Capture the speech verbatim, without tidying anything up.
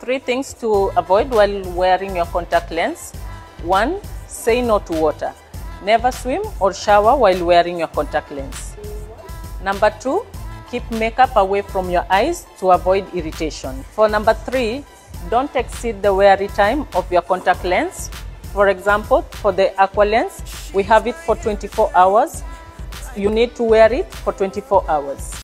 Three things to avoid while wearing your contact lens. One, say no to water. Never swim or shower while wearing your contact lens. Number two, keep makeup away from your eyes to avoid irritation. For number three, don't exceed the wearing time of your contact lens. For example, for the aqua lens, we have it for twenty-four hours. You need to wear it for twenty-four hours.